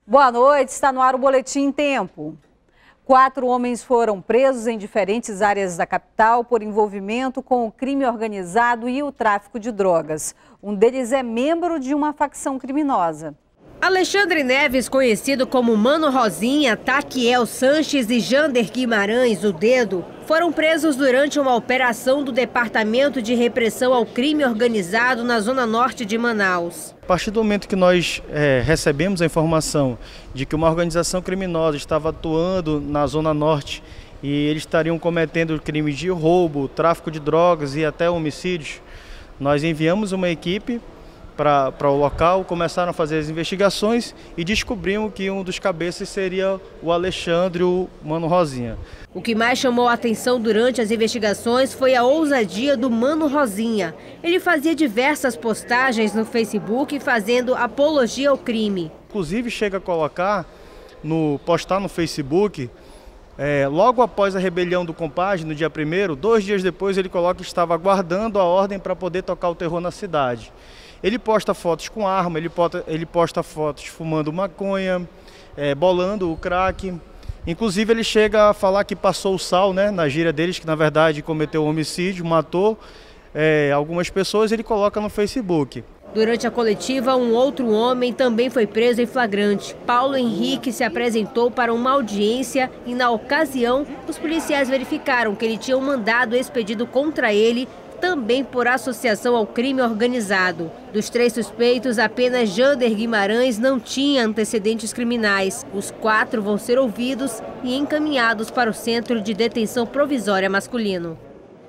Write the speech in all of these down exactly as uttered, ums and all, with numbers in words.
Boa noite, está no ar o Boletim em Tempo. Quatro homens foram presos em diferentes áreas da capital por envolvimento com o crime organizado e o tráfico de drogas. Um deles é membro de uma facção criminosa. Alexandre Neves, conhecido como Mano Rosinha, Taquiel Sanches e Jander Guimarães, o Dedo, foram presos durante uma operação do Departamento de Repressão ao Crime Organizado na zona norte de Manaus. A partir do momento que nós é, recebemos a informação de que uma organização criminosa estava atuando na zona norte e eles estariam cometendo crimes de roubo, tráfico de drogas e até homicídios, nós enviamos uma equipe para o local, começaram a fazer as investigações e descobrimos que um dos cabeças seria o Alexandre, o Mano Rosinha. O que mais chamou a atenção durante as investigações foi a ousadia do Mano Rosinha. Ele fazia diversas postagens no Facebook fazendo apologia ao crime. Inclusive chega a colocar, no, postar no Facebook, é, logo após a rebelião do Compage, no dia primeiro, dois dias depois ele coloca que estava aguardando a ordem para poder tocar o terror na cidade. Ele posta fotos com arma, ele posta, ele posta fotos fumando maconha, é, bolando o crack. Inclusive ele chega a falar que passou o sal, né, na gíria deles, que na verdade cometeu um homicídio, matou é, algumas pessoas, ele coloca no Facebook. Durante a coletiva, um outro homem também foi preso em flagrante. Paulo Henrique se apresentou para uma audiência e, na ocasião, os policiais verificaram que ele tinha um mandado expedido contra ele, também por associação ao crime organizado. Dos três suspeitos, apenas Jander Guimarães não tinha antecedentes criminais. Os quatro vão ser ouvidos e encaminhados para o Centro de Detenção Provisória Masculino.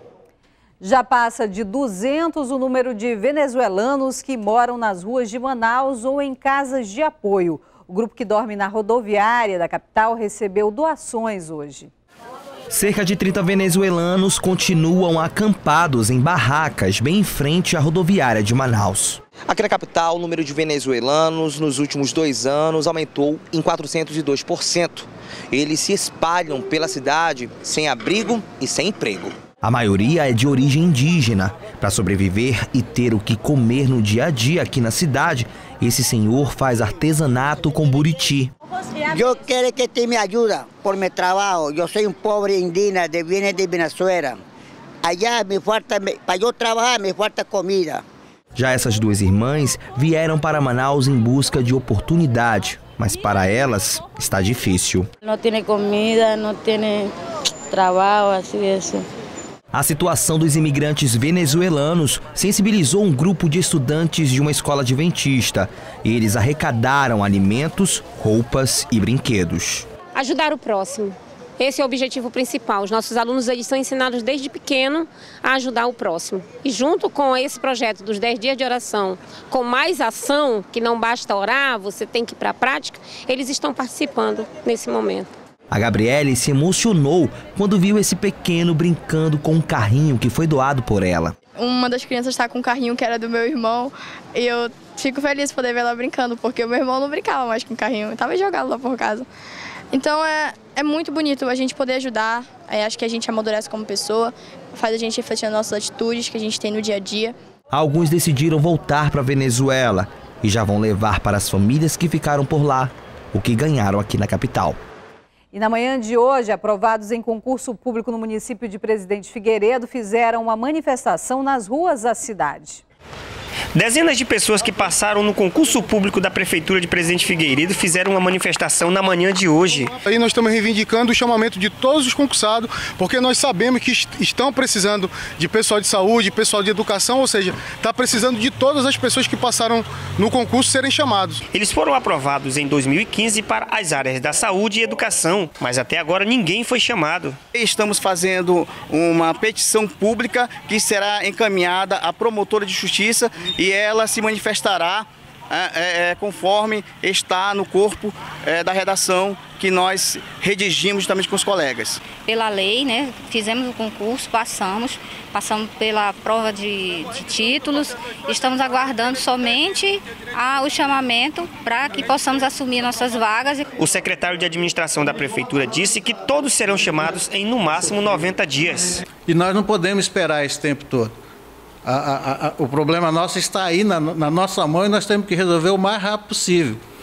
Já passa de duzentos o número de venezuelanos que moram nas ruas de Manaus ou em casas de apoio. O grupo que dorme na rodoviária da capital recebeu doações hoje. Cerca de trinta venezuelanos continuam acampados em barracas bem em frente à rodoviária de Manaus. Aqui na capital, o número de venezuelanos nos últimos dois anos aumentou em quatrocentos e dois por cento. Eles se espalham pela cidade sem abrigo e sem emprego. A maioria é de origem indígena. Para sobreviver e ter o que comer no dia a dia aqui na cidade, esse senhor faz artesanato com buriti. Eu quero que te me ajude por meu trabalho. Eu sou um pobre indígena de viene de Venezuela. Allá me falta, para eu trabalhar, me falta comida. Já essas duas irmãs vieram para Manaus em busca de oportunidade, mas para elas está difícil. Não tem comida, não tem trabalho, assim isso. A situação dos imigrantes venezuelanos sensibilizou um grupo de estudantes de uma escola adventista. Eles arrecadaram alimentos, roupas e brinquedos. Ajudar o próximo. Esse é o objetivo principal. Os nossos alunos eles são ensinados desde pequeno a ajudar o próximo. E junto com esse projeto dos dez dias de oração, com mais ação, que não basta orar, você tem que ir para a prática, eles estão participando nesse momento. A Gabriele se emocionou quando viu esse pequeno brincando com um carrinho que foi doado por ela. Uma das crianças está com um carrinho que era do meu irmão e eu fico feliz de poder ver ela brincando, porque o meu irmão não brincava mais com o carrinho, estava jogado lá por casa. Então é, é muito bonito a gente poder ajudar, é, acho que a gente amadurece como pessoa, faz a gente refletir nas nossas atitudes que a gente tem no dia a dia. Alguns decidiram voltar para a Venezuela e já vão levar para as famílias que ficaram por lá o que ganharam aqui na capital. E na manhã de hoje, aprovados em concurso público no município de Presidente Figueiredo fizeram uma manifestação nas ruas da cidade. Dezenas de pessoas que passaram no concurso público da Prefeitura de Presidente Figueiredo fizeram uma manifestação na manhã de hoje. Aí nós estamos reivindicando o chamamento de todos os concursados, porque nós sabemos que estão precisando de pessoal de saúde, pessoal de educação, ou seja, está precisando de todas as pessoas que passaram no concurso serem chamados. Eles foram aprovados em dois mil e quinze para as áreas da saúde e educação, mas até agora ninguém foi chamado. Estamos fazendo uma petição pública que será encaminhada à promotora de justiça e ela se manifestará é, é, conforme está no corpo é, da redação que nós redigimos justamente com os colegas. Pela lei, né, fizemos o concurso, passamos, passamos pela prova de, de títulos, estamos aguardando somente a, o chamamento para que possamos assumir nossas vagas. O secretário de administração da Prefeitura disse que todos serão chamados em no máximo noventa dias. E nós não podemos esperar esse tempo todo. A, a, a, o problema nosso está aí na, na nossa mão e nós temos que resolver o mais rápido possível.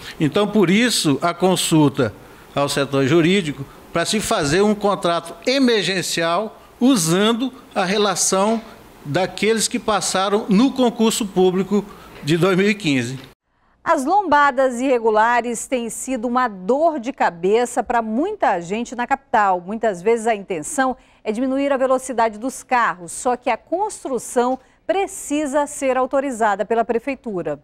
Então, por isso, a consulta ao setor jurídico para se fazer um contrato emergencial usando a relação daqueles que passaram no concurso público de dois mil e quinze. As lombadas irregulares têm sido uma dor de cabeça para muita gente na capital. Muitas vezes a intenção é diminuir a velocidade dos carros, só que a construção precisa ser autorizada pela prefeitura.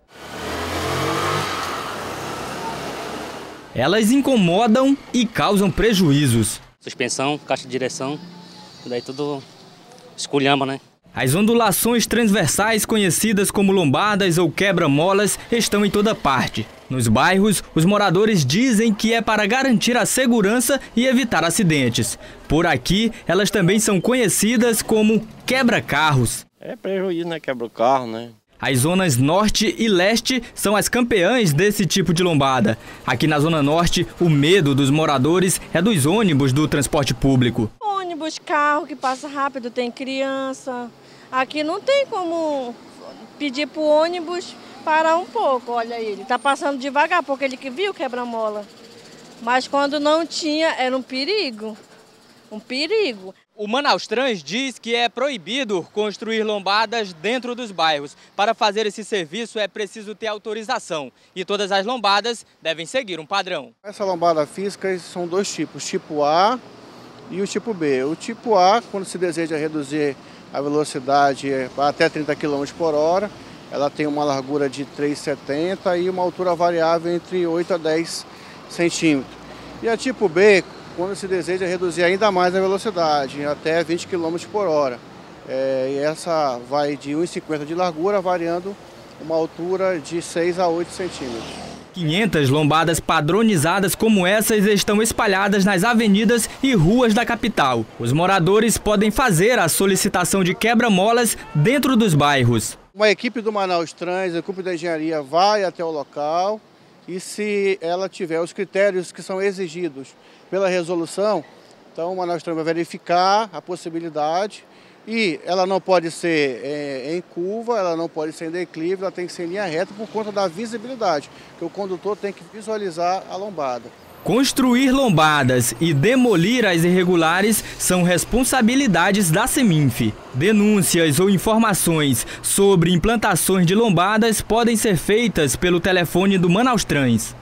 Elas incomodam e causam prejuízos. Suspensão, caixa de direção, daí tudo esculhamba, né? As ondulações transversais, conhecidas como lombadas ou quebra-molas, estão em toda parte. Nos bairros, os moradores dizem que é para garantir a segurança e evitar acidentes. Por aqui, elas também são conhecidas como quebra-carros. É prejuízo, né? Quebra o carro, né? As zonas norte e leste são as campeãs desse tipo de lombada. Aqui na zona norte, o medo dos moradores é dos ônibus do transporte público. Ônibus, carro que passa rápido, tem criança. Aqui não tem como pedir para o ônibus parar um pouco. Olha ele, está passando devagar porque ele que viu quebra-mola. Mas quando não tinha, era um perigo. Um perigo. O Manaus Trans diz que é proibido construir lombadas dentro dos bairros. Para fazer esse serviço é preciso ter autorização e todas as lombadas devem seguir um padrão. Essa lombada física são dois tipos, tipo A e o tipo B. O tipo A, quando se deseja reduzir a velocidade até trinta quilômetros por hora, ela tem uma largura de três vírgula setenta e uma altura variável entre oito a dez centímetros. E a tipo B, quando se deseja reduzir ainda mais a velocidade, até vinte quilômetros por hora. É, e essa vai de um vírgula cinquenta de largura, variando uma altura de seis a oito centímetros. quinhentas lombadas padronizadas como essas estão espalhadas nas avenidas e ruas da capital. Os moradores podem fazer a solicitação de quebra-molas dentro dos bairros. Uma equipe do Manaus Trans, a equipe da engenharia, vai até o local e, se ela tiver os critérios que são exigidos pela resolução, então o Manaus Trans vai verificar a possibilidade. E ela não pode ser é, em curva, ela não pode ser em declive, ela tem que ser em linha reta por conta da visibilidade, que o condutor tem que visualizar a lombada. Construir lombadas e demolir as irregulares são responsabilidades da Seminf. Denúncias ou informações sobre implantações de lombadas podem ser feitas pelo telefone do Manaus Trans.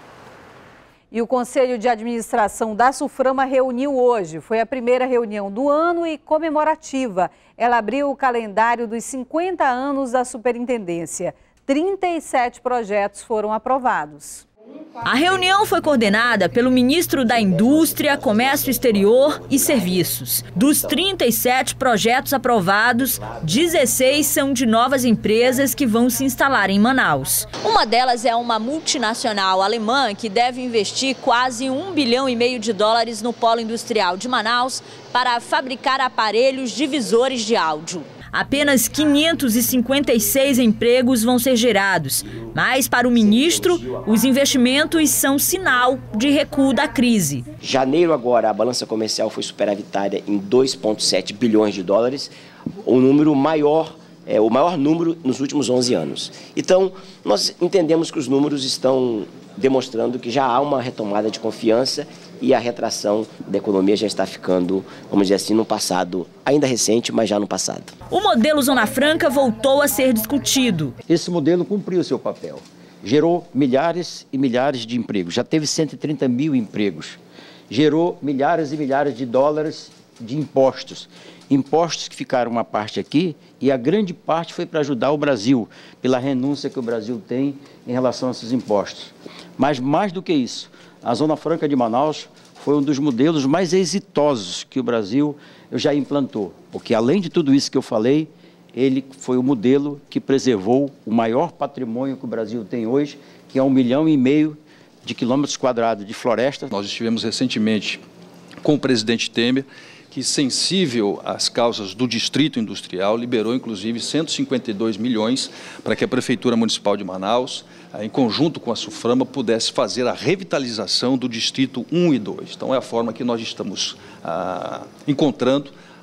E o Conselho de Administração da Suframa reuniu hoje. Foi a primeira reunião do ano e comemorativa. Ela abriu o calendário dos cinquenta anos da superintendência. trinta e sete projetos foram aprovados. A reunião foi coordenada pelo ministro da Indústria, Comércio Exterior e Serviços. Dos trinta e sete projetos aprovados, dezesseis são de novas empresas que vão se instalar em Manaus. Uma delas é uma multinacional alemã que deve investir quase um bilhão e meio de dólares no polo industrial de Manaus para fabricar aparelhos divisores de áudio. Apenas quinhentos e cinquenta e seis empregos vão ser gerados, mas para o ministro, os investimentos são sinal de recuo da crise. Janeiro agora, a balança comercial foi superavitária em dois vírgula sete bilhões de dólares, o número maior, é, o maior número nos últimos onze anos. Então, nós entendemos que os números estão demonstrando que já há uma retomada de confiança e a retração da economia já está ficando, vamos dizer assim, no passado, ainda recente, mas já no passado. O modelo Zona Franca voltou a ser discutido. Esse modelo cumpriu o seu papel, gerou milhares e milhares de empregos, já teve cento e trinta mil empregos, gerou milhares e milhares de dólares de impostos, impostos que ficaram uma parte aqui e a grande parte foi para ajudar o Brasil, pela renúncia que o Brasil tem em relação a esses impostos. Mas mais do que isso, a Zona Franca de Manaus foi um dos modelos mais exitosos que o Brasil já implantou, porque além de tudo isso que eu falei, ele foi o modelo que preservou o maior patrimônio que o Brasil tem hoje, que é um milhão e meio de quilômetros quadrados de floresta. Nós estivemos recentemente com o presidente Temer, que, sensível às causas do distrito industrial, liberou inclusive cento e cinquenta e dois milhões para que a Prefeitura Municipal de Manaus, em conjunto com a Suframa, pudesse fazer a revitalização do distrito um e dois. Então é a forma que nós estamos ah, encontrando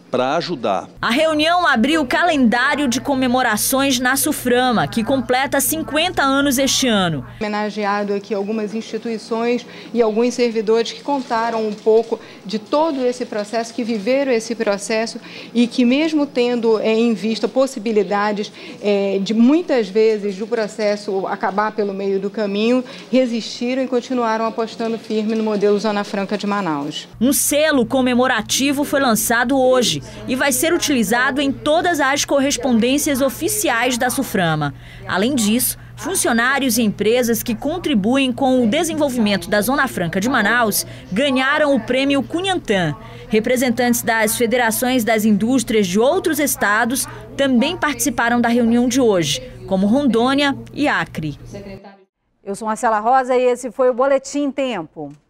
para ajudar. A reunião abriu o calendário de comemorações na Suframa, que completa cinquenta anos este ano. Homenageado aqui algumas instituições e alguns servidores que contaram um pouco de todo esse processo, que viveram esse processo e que mesmo tendo é, em vista possibilidades é, de muitas vezes do processo acabar pelo meio do caminho, resistiram e continuaram apostando firme no modelo Zona Franca de Manaus. Um selo comemorativo foi lançado hoje e vai ser utilizado em todas as correspondências oficiais da Suframa. Além disso, funcionários e empresas que contribuem com o desenvolvimento da Zona Franca de Manaus ganharam o prêmio Cunhantã. Representantes das federações das indústrias de outros estados também participaram da reunião de hoje, como Rondônia e Acre. Eu sou Marcela Rosa e esse foi o Boletim Tempo.